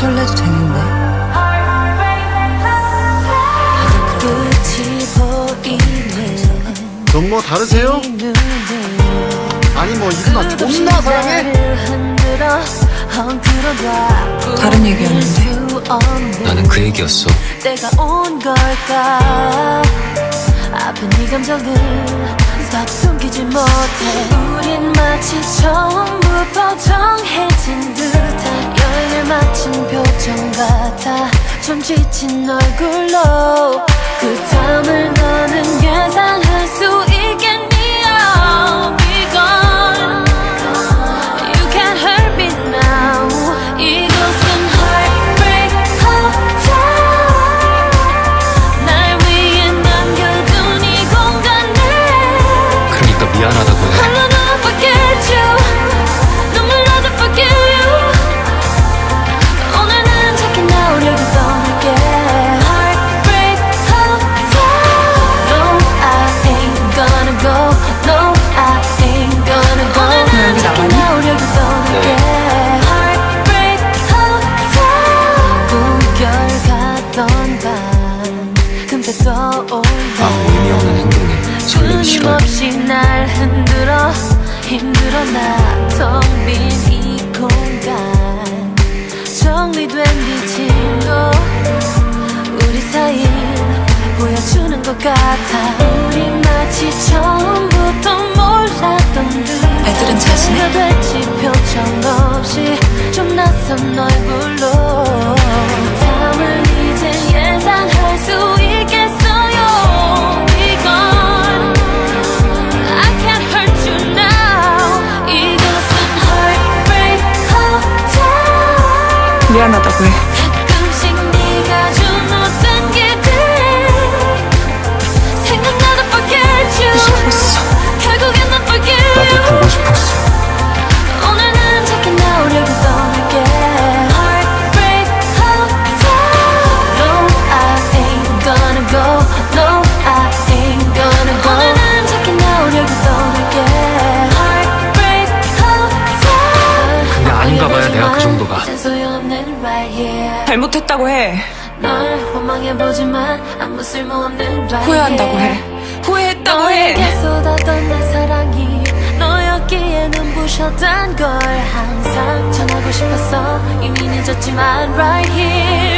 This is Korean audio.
설레도 되는데. 넌 뭐 다르세요? 아니 뭐 이누나 존나 사랑해? 다른 얘기였는데. 나는 그 얘기였어. 내가 온 걸까? 아픈 이 감정을 stop 숨기지 못해. 우린 마치 처음부터 정해진 듯한 여행을 마친 표정 같아. 좀 지친 얼굴로 그 다음을 너는 예상할 수 있겠니? 이건 You can't hurt me now. 이곳은 Heartbreak Hotel. 날 위해 남겨둔 이 공간에 그러니까 미안하다고 해. I'll never forget you. 눈물로도 forgive you. 오늘 난 찾기 나오려고 떠날게. Heartbreak Hotel. No, I ain't gonna go. No, I ain't gonna go. 오늘 난 찾기 나오려고 떠날게. Heartbreak Hotel. 꿈결 같던 밤 금세 떠올라. 아무 의미 없는 행동에 설레기 싫어. 끊임없이 날 흔들어. 힘들어 나 텅 빈 이 공간. 정리된 빛으로 우리 사이 보여주는 것 같아. 우리 마치 처음부터 몰랐던 듯. 애들은 자신해? 내가 될지 표정 없이 좀 낯선 얼굴로 그 다음을 이제 예상할 수 있겠어요. 이건 I can't hurt you now. 이곳은 Heartbreak Hotel. 미안하다고 해. 가끔씩 네가 준 어떤 기대 생각나도 forget you. 싶었어. 결국엔 난 forgive you. 나도 보고 싶었어. 오늘 난 찾기 나오려고 떠날게. Heartbreak Hotel. No, I ain't gonna go. No, I ain't gonna go. 오늘 난 찾기 나오려고 떠날게. Heartbreak Hotel. 근데 아닌가 봐요, 내가 그 정도가. 이젠 소용없는 right here. 잘못했다고 해. 널 원망해보지만 아무 쓸모없는 right here. 후회한다고 해. 후회했다고 해. 너에게 쏟았던 내 사랑이 너였기에 눈부셨던 걸 항상 전하고 싶었어. 이미 늦었지만 right here.